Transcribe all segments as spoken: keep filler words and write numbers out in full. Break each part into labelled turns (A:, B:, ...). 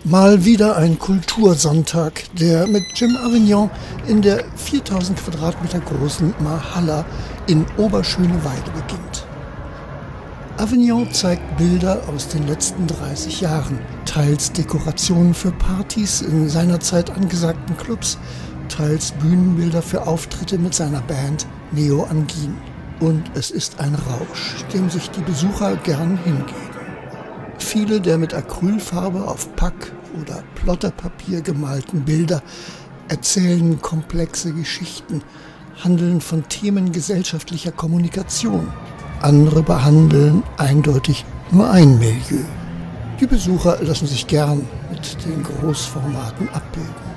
A: Mal wieder ein Kultursonntag, der mit Jim Avignon in der viertausend Quadratmeter großen Mahalla in Oberschöneweide beginnt. Avignon zeigt Bilder aus den letzten dreißig Jahren, teils Dekorationen für Partys in seinerzeit angesagten Clubs, teils Bühnenbilder für Auftritte mit seiner Band Neo Angin. Und es ist ein Rausch, dem sich die Besucher gern hingeben. Viele der mit Acrylfarbe auf Pack- oder Plotterpapier gemalten Bilder erzählen komplexe Geschichten, handeln von Themen gesellschaftlicher Kommunikation. Andere behandeln eindeutig nur ein Milieu. Die Besucher lassen sich gern mit den Großformaten abbilden.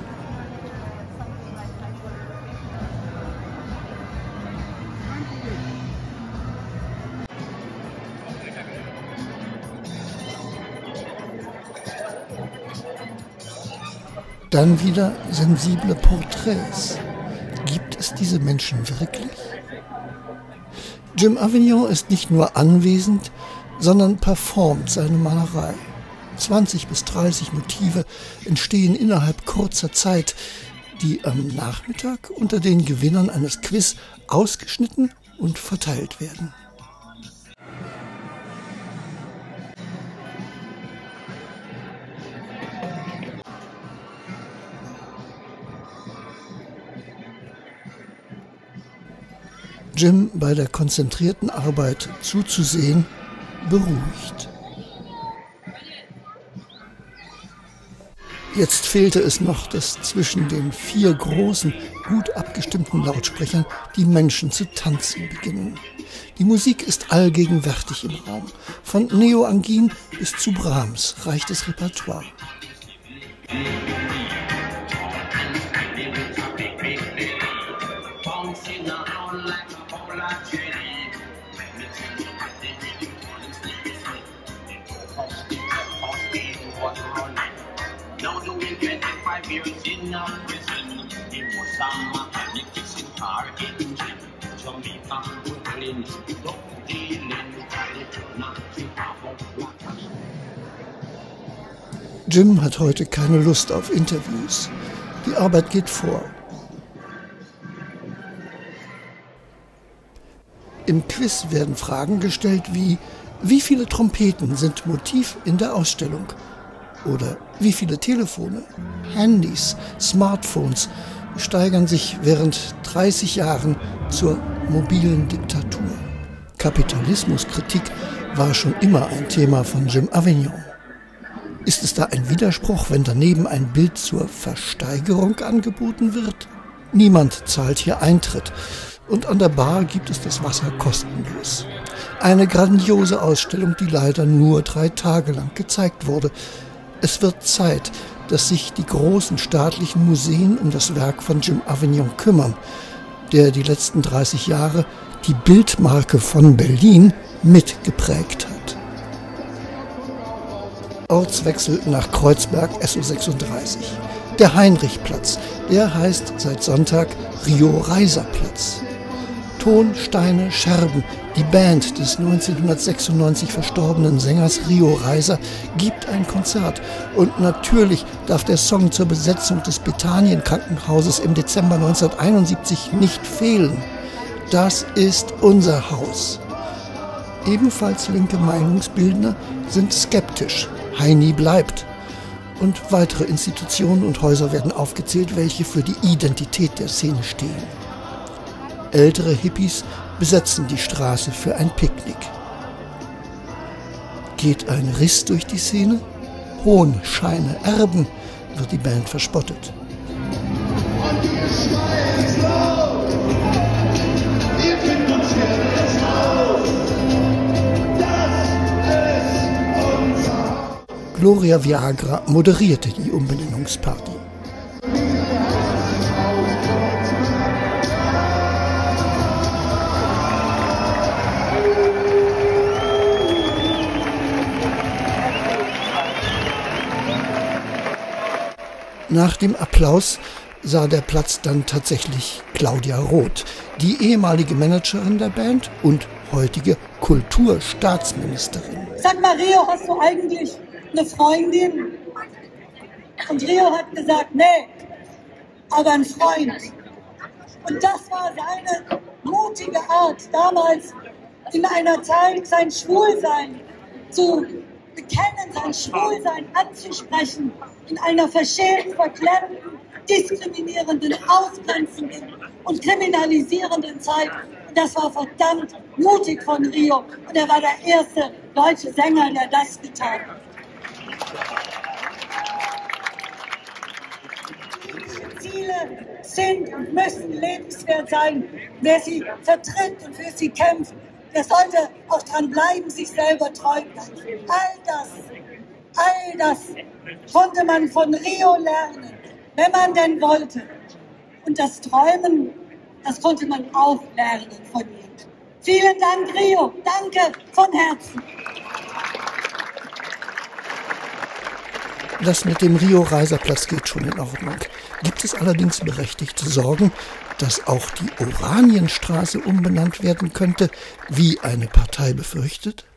A: Dann wieder sensible Porträts. Gibt es diese Menschen wirklich? Jim Avignon ist nicht nur anwesend, sondern performt seine Malerei. zwanzig bis dreißig Motive entstehen innerhalb kurzer Zeit, die am Nachmittag unter den Gewinnern eines Quiz ausgeschnitten und verteilt werden. Jim bei der konzentrierten Arbeit zuzusehen, beruhigt. Jetzt fehlte es noch, dass zwischen den vier großen, gut abgestimmten Lautsprechern die Menschen zu tanzen beginnen. Die Musik ist allgegenwärtig im Raum. Von Neo Angin bis zu Brahms reicht das Repertoire. Jim hat heute keine Lust auf Interviews. Die Arbeit geht vor. Im Quiz werden Fragen gestellt wie: Wie viele Trompeten sind Motiv in der Ausstellung? Oder wie viele Telefone, Handys, Smartphones steigern sich während dreißig Jahren zur mobilen Diktatur? Kapitalismuskritik war schon immer ein Thema von Jim Avignon. Ist es da ein Widerspruch, wenn daneben ein Bild zur Versteigerung angeboten wird? Niemand zahlt hier Eintritt und an der Bar gibt es das Wasser kostenlos. Eine grandiose Ausstellung, die leider nur drei Tage lang gezeigt wurde. Es wird Zeit, dass sich die großen staatlichen Museen um das Werk von Jim Avignon kümmern, der die letzten dreißig Jahre die Bildmarke von Berlin mitgeprägt hat. Ortswechsel nach Kreuzberg S O sechsunddreißig. Der Heinrichplatz, der heißt seit Sonntag Rio-Reiser-Platz. Ton, Steine, Scherben, die Band des neunzehnhundertsechsundneunzig verstorbenen Sängers Rio Reiser gibt ein Konzert. Und natürlich darf der Song zur Besetzung des Bethanien-Krankenhauses im Dezember neunzehnhunderteinundsiebzig nicht fehlen. Das ist unser Haus. Ebenfalls linke Meinungsbildner sind skeptisch. Heini bleibt. Und weitere Institutionen und Häuser werden aufgezählt, welche für die Identität der Szene stehen. Ältere Hippies besetzen die Straße für ein Picknick. Geht ein Riss durch die Szene? Hohnscheine, Erben, wird die Band verspottet. Gloria Viagra moderierte die Umbenennungsparty. Nach dem Applaus sah der Platz dann tatsächlich Claudia Roth, die ehemalige Managerin der Band und heutige Kulturstaatsministerin.
B: Sag mal, Rio, hast du eigentlich eine Freundin? Und Rio hat gesagt, nee, aber ein Freund. Und das war seine mutige Art, damals in einer Zeit sein Schwulsein zu bekennen, sein Schwulsein anzusprechen, in einer verschämten, verklemmten, diskriminierenden, ausgrenzenden und kriminalisierenden Zeit. Und das war verdammt mutig von Rio. Und er war der erste deutsche Sänger, der das getan hat. Ziele sind und müssen lebenswert sein. Wer sie vertritt und für sie kämpft, der sollte auch dran bleiben, sich selber treu bleiben. All das, all das konnte man von Rio lernen, wenn man denn wollte. Und das Träumen, das konnte man auch lernen von ihm. Vielen Dank, Rio. Danke von Herzen.
A: Das mit dem Rio-Reiserplatz geht schon in Ordnung. Gibt es allerdings berechtigte Sorgen, dass auch die Oranienstraße umbenannt werden könnte, wie eine Partei befürchtet?